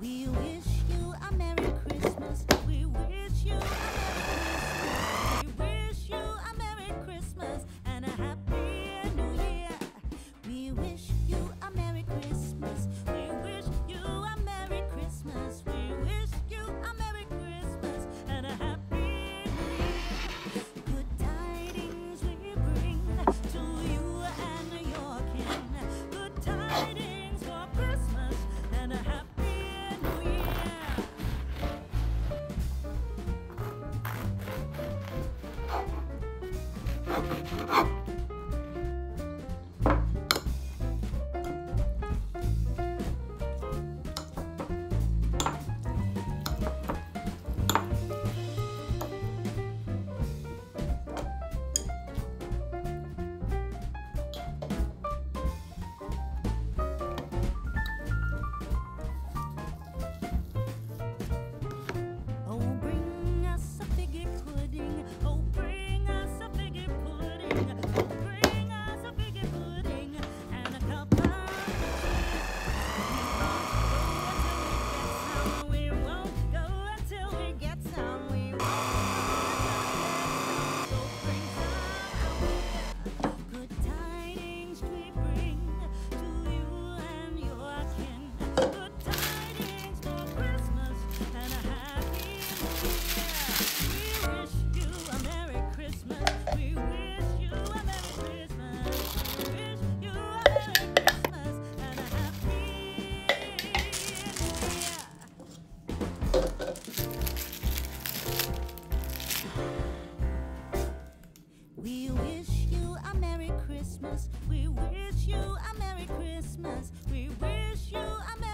We wish you a Merry Christmas. We wish you a Merry Christmas. We wish you a Merry Christmas and a Happy New Year. We wish you a Merry Christmas. We wish you a Merry Christmas. We wish you a Merry Christmas and a Happy New Year. Good tidings we bring to you and your kin. Good tidings for Christmas and a Happy New Year. Oh, bring us a figgy pudding. Oh, bring us a figgy pudding. Oh, bring us a figgy pudding and a cup of tea. We won't go until we get some. We won't go until we get some. So bring some out here. Good tidings we bring to you and your kin. Good tidings for Christmas and a Happy New Year. We wish you a Merry Christmas. We wish you a Merry Christmas. We wish you a Merry Christmas and a Happy New Year. We wish you a Merry Christmas. We wish you a Merry Christmas. We wish you a Merry